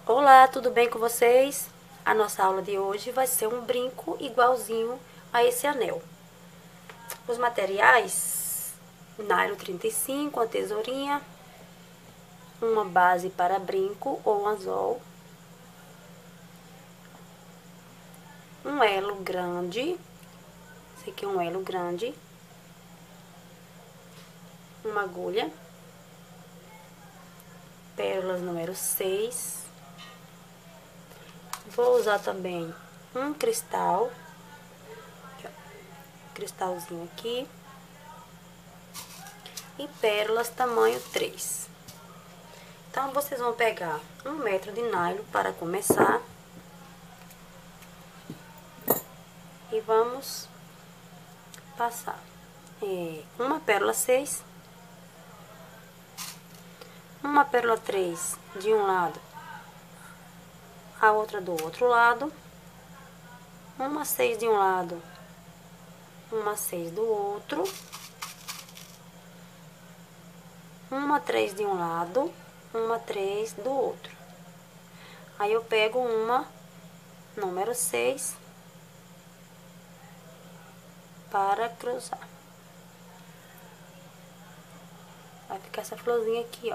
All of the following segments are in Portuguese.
Olá, tudo bem com vocês? A nossa aula de hoje vai ser um brinco igualzinho a esse anel. Os materiais: nylon 35, uma tesourinha, uma base para brinco ou um anzol, um elo grande, esse aqui é um elo grande, uma agulha, pérolas número 6. Vou usar também um cristalzinho aqui, e pérolas tamanho 3. Então, vocês vão pegar 1 metro de nylon para começar. E vamos passar uma pérola 6, uma pérola 3 de um lado, a outra do outro lado, uma 6 de um lado, uma 6 do outro, uma 3 de um lado, uma 3 do outro. Aí eu pego uma número 6 para cruzar. Vai ficar essa florzinha aqui, ó.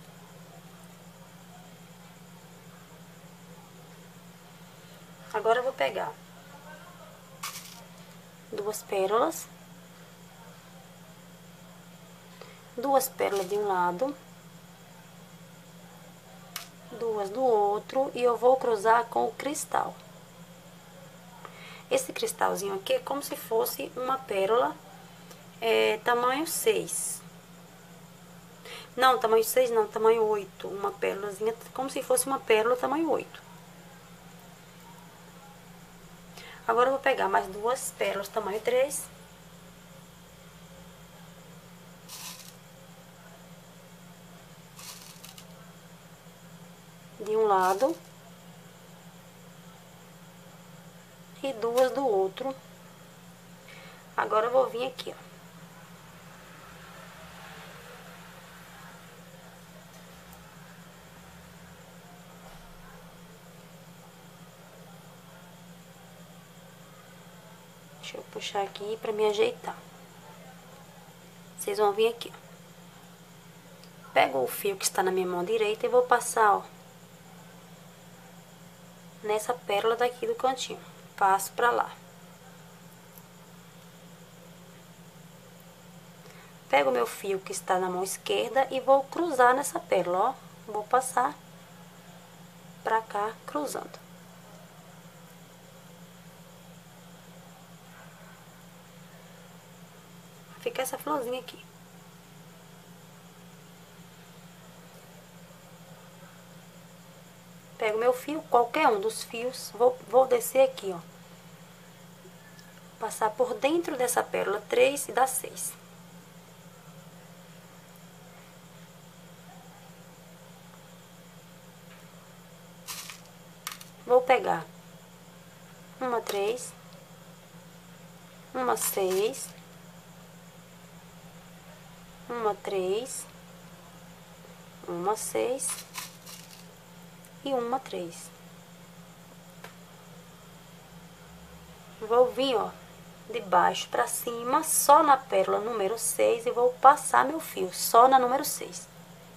Agora eu vou pegar duas pérolas de um lado, duas do outro, e eu vou cruzar com o cristal. Esse cristalzinho aqui é como se fosse uma pérola tamanho 6. Não, tamanho 6 não, tamanho 8. Uma pérolazinha, como se fosse uma pérola tamanho 8. Agora eu vou pegar mais duas pérolas tamanho 3. De um lado. E duas do outro. Agora eu vou vir aqui, ó. Deixa eu puxar aqui pra me ajeitar. Vocês vão vir aqui, ó. Pego o fio que está na minha mão direita e vou passar, ó, nessa pérola daqui do cantinho. Passo pra lá. Pego o meu fio que está na mão esquerda e vou cruzar nessa pérola, ó. Vou passar pra cá, cruzando. Fica essa florzinha aqui. Pego meu fio, qualquer um dos fios, vou descer aqui, ó. Passar por dentro dessa pérola 3 e da 6. Vou pegar uma 3, uma 6, uma 3, uma 6 e uma 3. Vou vir, ó, de baixo pra cima, só na pérola número 6, e vou passar meu fio só na número 6.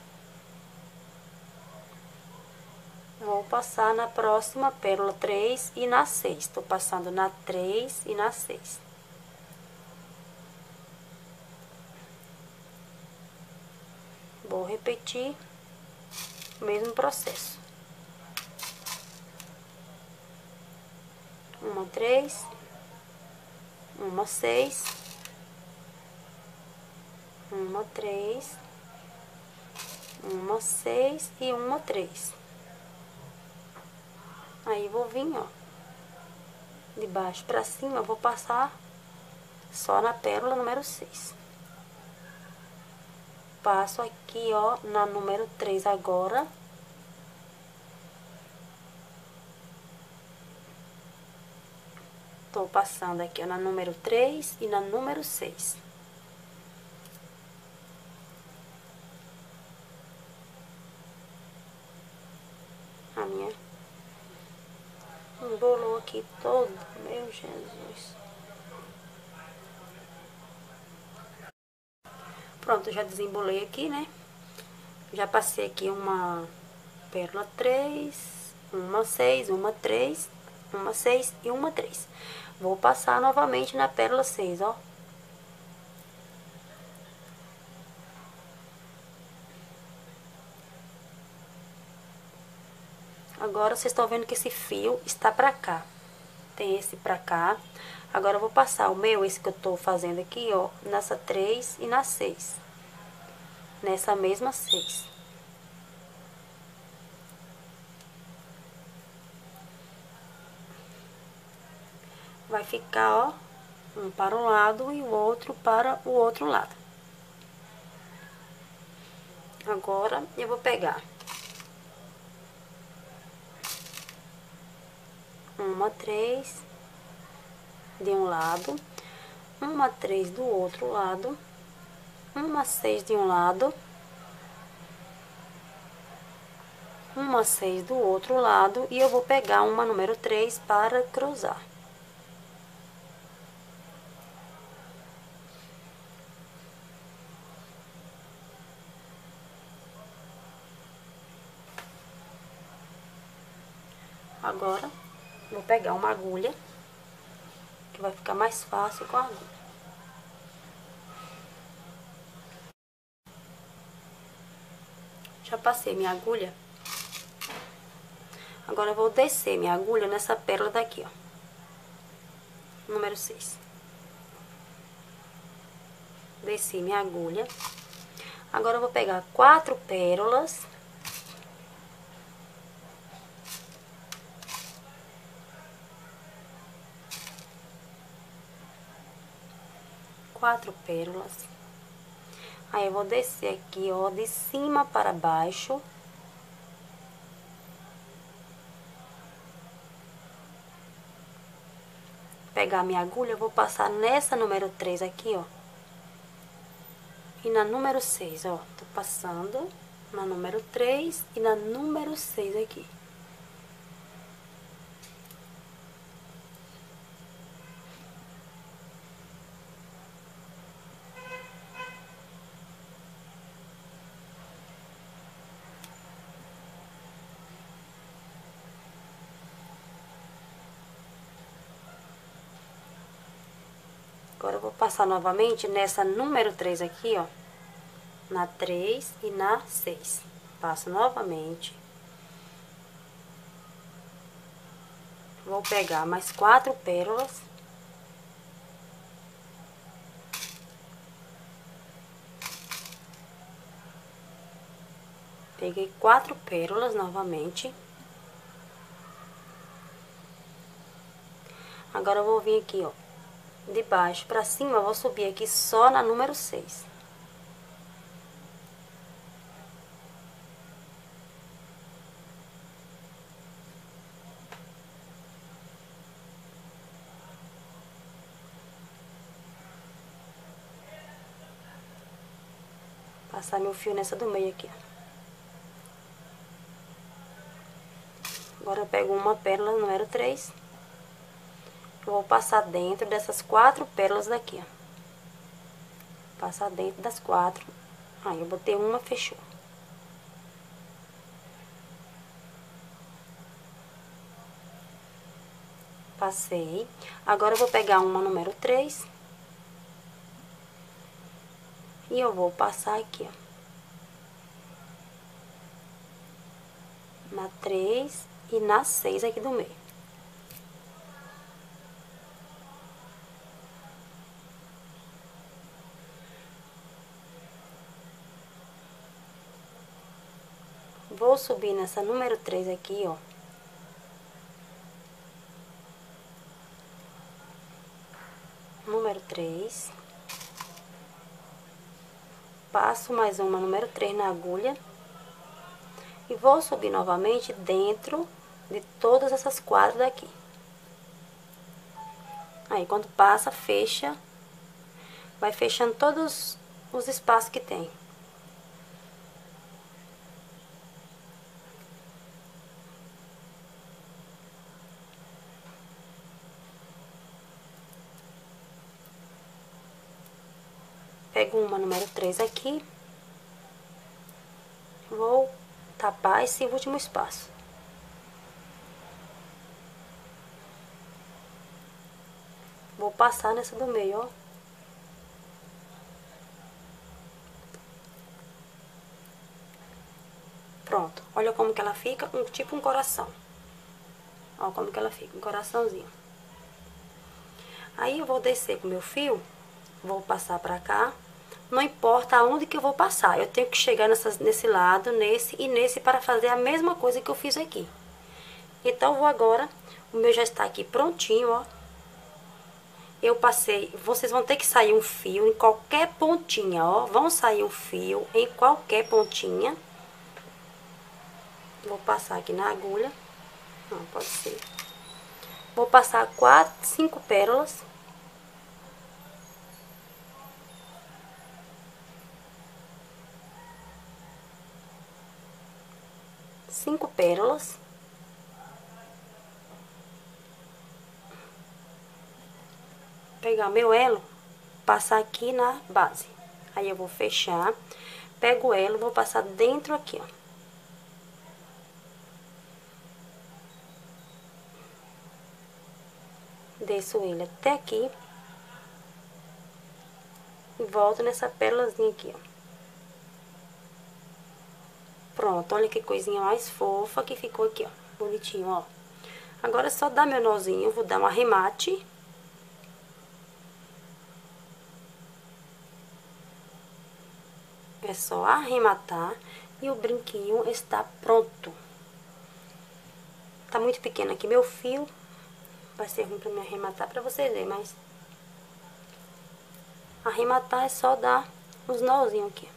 Vou passar na próxima pérola 3 e na 6. Tô passando na 3 e na 6. Vou repetir o mesmo processo. Uma 3, uma 6, uma 3, uma 6 e uma 3. Aí vou vir, ó, de baixo pra cima, vou passar só na pérola número 6. Passo aqui, ó, na número 3 agora. Tô passando aqui, ó, na número 3 e na número 6. A minha embolou aqui todo, meu Jesus. Pronto, já desembolei aqui, né? Já passei aqui uma pérola 3, uma 6, uma 3, uma 6 e uma 3. Vou passar novamente na pérola 6, ó. Agora, vocês estão vendo que esse fio está pra cá. Tem esse pra cá. Agora, eu vou passar o meu, esse que eu tô fazendo aqui, ó, nessa 3 e na 6. Nessa mesma 6. Vai ficar, ó, um para um lado e o outro para o outro lado. Agora, eu vou pegar uma 3 de um lado, uma 3 do outro lado, uma 6 de um lado, uma 6 do outro lado e eu vou pegar uma número 3 para cruzar. Agora, vou pegar uma agulha, que vai ficar mais fácil com a agulha. Já passei minha agulha. Agora, eu vou descer minha agulha nessa pérola daqui, ó. Número 6. Desci minha agulha. Agora, eu vou pegar 4 pérolas. Quatro pérolas. Aí, eu vou descer aqui, ó, de cima para baixo. Pegar minha agulha, eu vou passar nessa número 3 aqui, ó. E na número 6, ó. Tô passando na número 3 e na número 6 aqui. Agora, eu vou passar novamente nessa número 3 aqui, ó. Na 3 e na 6. Passo novamente. Vou pegar mais 4 pérolas. Peguei 4 pérolas novamente. Agora, eu vou vir aqui, ó. De baixo pra cima, eu vou subir aqui só na número 6. Passar meu fio nessa do meio aqui, ó. Agora, eu pego uma pérola, número 3. Eu vou passar dentro dessas 4 pérolas daqui, ó. Passar dentro das 4. Aí, eu botei uma, fechou. Passei. Agora, eu vou pegar uma número 3. E eu vou passar aqui, ó. Na 3 e na 6 aqui do meio. Vou subir nessa número 3 aqui, ó. Número 3. Passo mais uma número 3 na agulha. E vou subir novamente dentro de todas essas 4 daqui. Aí, quando passa, fecha. Vai fechando todos os espaços que tem. Pego uma número 3 aqui. Vou tapar esse último espaço. Vou passar nessa do meio, ó. Pronto. Olha como que ela fica, tipo um coração. Ó como que ela fica, um coraçãozinho. Aí eu vou descer com o meu fio, vou passar pra cá. Não importa aonde que eu vou passar, eu tenho que chegar nesse lado, nesse e nesse para fazer a mesma coisa que eu fiz aqui. Então, vou agora, o meu já está aqui prontinho, ó. Eu passei, vocês vão ter que sair um fio em qualquer pontinha, ó. Vão sair um fio em qualquer pontinha. Vou passar aqui na agulha. Não, pode ser. Vou passar 5 pérolas. Cinco pérolas. Pegar meu elo, passar aqui na base. Aí eu vou fechar, pego o elo, vou passar dentro aqui, ó. Desço ele até aqui. E volto nessa pérolazinha aqui, ó. Pronto, olha que coisinha mais fofa que ficou aqui, ó. Bonitinho, ó. Agora é só dar meu nozinho, vou dar um arremate. É só arrematar e o brinquinho está pronto. Tá muito pequeno aqui meu fio. Vai ser ruim pra me arrematar pra vocês verem, mas... Arrematar é só dar uns nozinhos aqui.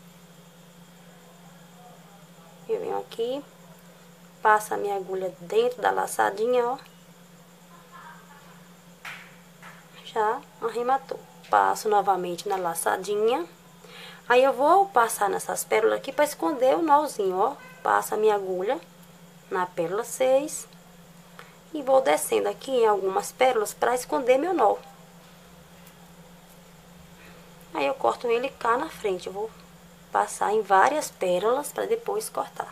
Eu venho aqui, passo a minha agulha dentro da laçadinha, ó. Já arrematou. Passo novamente na laçadinha. Aí eu vou passar nessas pérolas aqui para esconder o nozinho, ó. Passo a minha agulha na pérola 6 e vou descendo aqui em algumas pérolas para esconder meu nó. Aí eu corto ele cá na frente, eu vou passar em várias pérolas para depois cortar.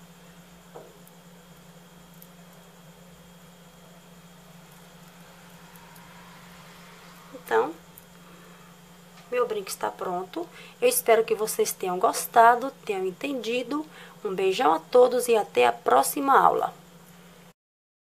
Então, meu brinco está pronto. Eu espero que vocês tenham gostado, tenham entendido. Um beijão a todos e até a próxima aula.